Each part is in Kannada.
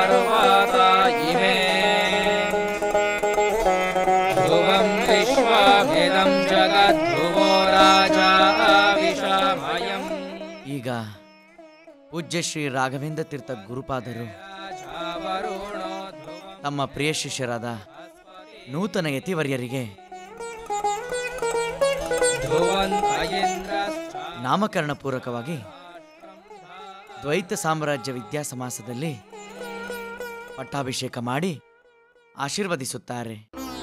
पर्वता इमे ध्रुवं विश्वमिदं जगद्ध्रुवो राजा विषमयम्। ಈಗ ಪೂಜ್ಯ ಶ್ರೀ ರಾಘವೇಂದ್ರ ತೀರ್ಥ ಗುರುಪಾದರು ತಮ್ಮ ಪ್ರಿಯ ಶಿಷ್ಯರಾದ ನೂತನ ಯತಿವರ್ಯರಿಗೆ ನಾಮಕರಣ ಪೂರ್ವಕವಾಗಿ ದ್ವೈತ ಸಾಮ್ರಾಜ್ಯ ವಿದ್ಯಾಸಮಾಸದಲ್ಲಿ ಪಟ್ಟಾಭಿಷೇಕ ಮಾಡಿ ಆಶೀರ್ವದಿಸುತ್ತಾರೆ.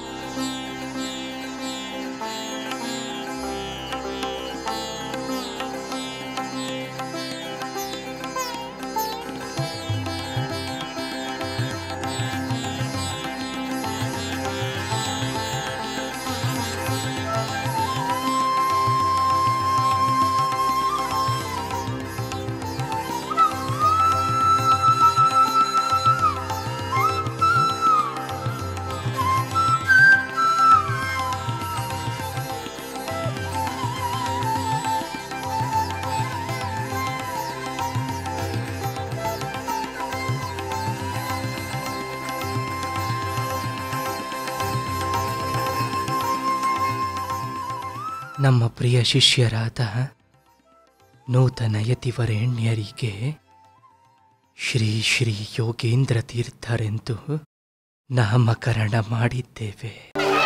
ನಮ್ಮ ಪ್ರಿಯ ಶಿಷ್ಯರಾದ ನೂತನ ಯತಿವರೇಣ್ಯರಿಗೆ ಶ್ರೀ ಶ್ರೀ ಯೋಗೇಂದ್ರ ತೀರ್ಥರೆಂದು ನಾಮಕರಣ ಮಾಡಿದ್ದೇವೆ.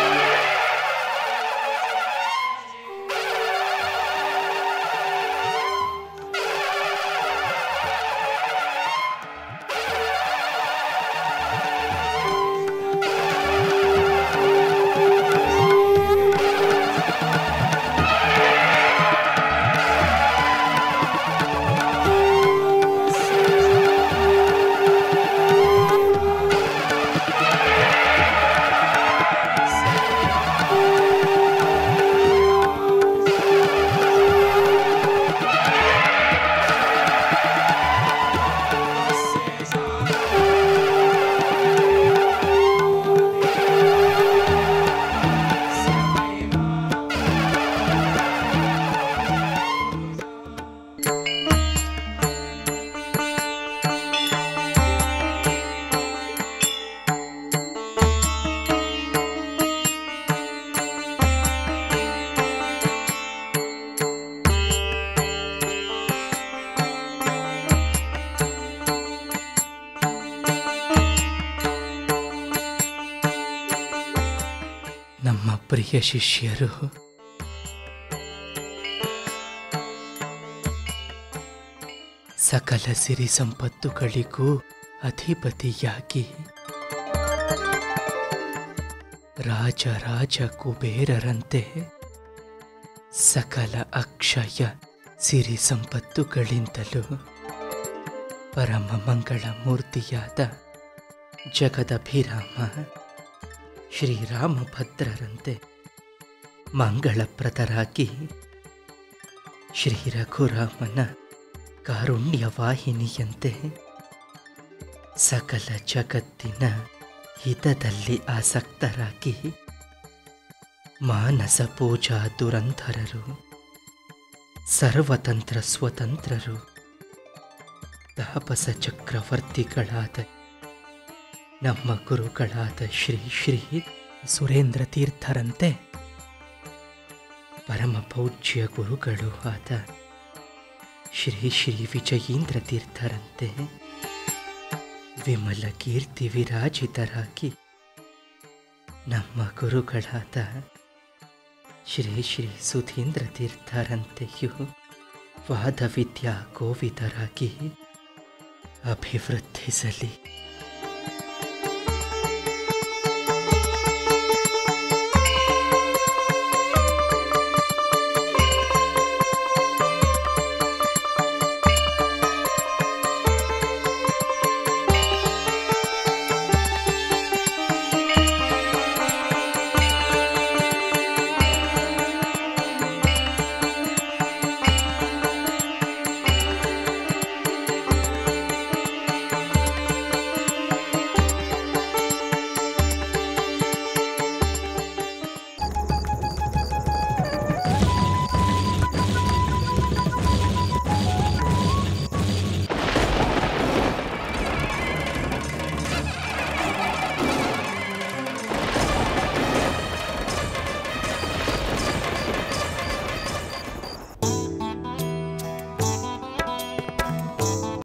ನಮ್ಮ ಪ್ರಿಯ ಶಿಷ್ಯರು ಸಕಲ ಸಿರಿ ಸಂಪತ್ತುಗಳಿಗೂ ಅಧಿಪತಿಯಾಗಿ ರಾಜ ಕುಬೇರರಂತೆ ಸಕಲ ಅಕ್ಷಯ ಸಿರಿ ಸಂಪತ್ತುಗಳಿಂದಲೂ ಪರಮ ಮಂಗಳ ಮೂರ್ತಿಯಾದ ಜಗದಭಿರಾಮ ಶ್ರೀರಾಮಭದ್ರರಂತೆ ಮಂಗಳಪ್ರದರಾಗಿ ಶ್ರೀ ರಘುರಾಮನ ಕಾರುಣ್ಯವಾಹಿನಿಯಂತೆ ಸಕಲ ಜಗತ್ತಿನ ಹಿತದಲ್ಲಿ ಆಸಕ್ತರಾಗಿ ಮಾನಸ ಪೂಜಾ ದುರಂಧರರು, ಸರ್ವತಂತ್ರ ಸ್ವತಂತ್ರರು, ತಾಪಸ ಚಕ್ರವರ್ತಿಗಳಾದ ನಮ್ಮ ಗುರುಗಳಾದ ಶ್ರೀ ಶ್ರೀ ಸುರೇಂದ್ರ ತೀರ್ಥರಂತೆ ಪರಮ ಪೂಜ್ಯ ಗುರುಗಳು ಆದ ಶ್ರೀ ಶ್ರೀ ವಿಜಯೇಂದ್ರ ತೀರ್ಥರಂತೆ ವಿಮಲ ಕೀರ್ತಿ ವಿರಾಜಿತರಾಗಿ ನಮ್ಮ ಗುರುಗಳಾದ ಶ್ರೀ ಶ್ರೀ ಸುಧೀಂದ್ರ ತೀರ್ಥರಂತೆಯೂ ವಾದ ವಿದ್ಯಾ ಕೋವಿದರಾಗಿ ಅಭಿವೃದ್ಧಿಸಲಿ.